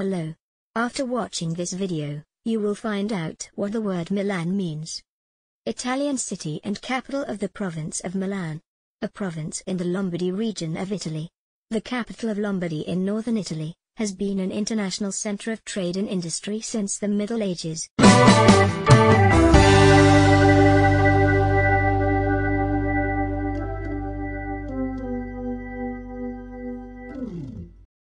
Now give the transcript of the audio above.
below. After watching this video, you will find out what the word Milan means. Italian city and capital of the province of Milan. A province in the Lombardy region of Italy. The capital of Lombardy in northern Italy, has been an international center of trade and industry since the Middle Ages.